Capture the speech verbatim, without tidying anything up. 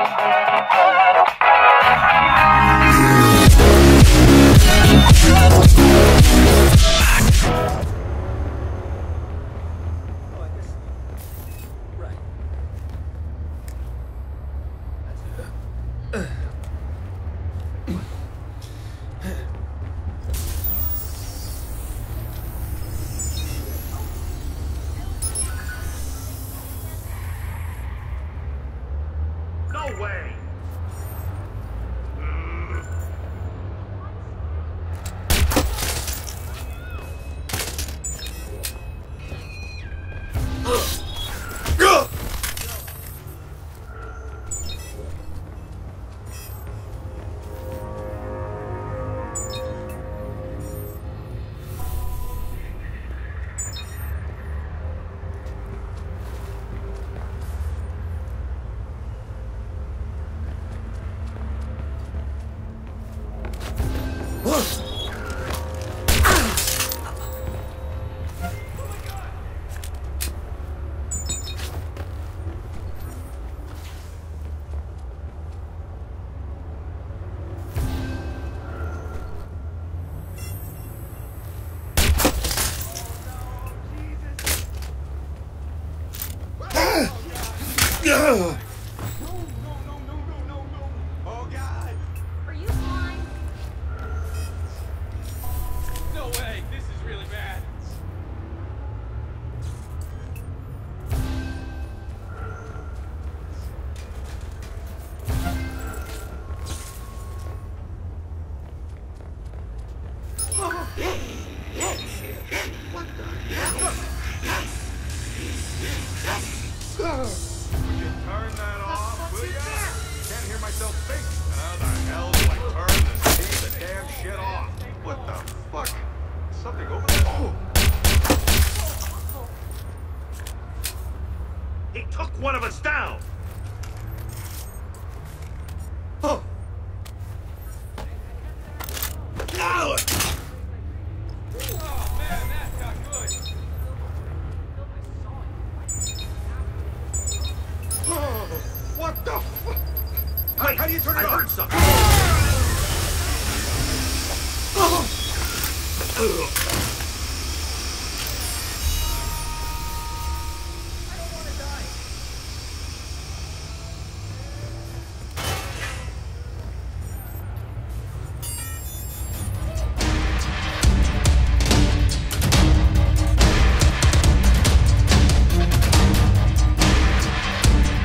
No way! No, no, no, no, no, no, no. Oh, God. Are you blind? No way. This is really bad. What the hell? Would you turn that off, will ya? Can't hear myself think. How the hell do I turn this piece of damn shit off? What the fuck? Something over there? Oh. He took one of us down! Oh. Ow! Oh, man, that got good. Oh, what the fuck? How, how do you turn it I off? heard something! Oh.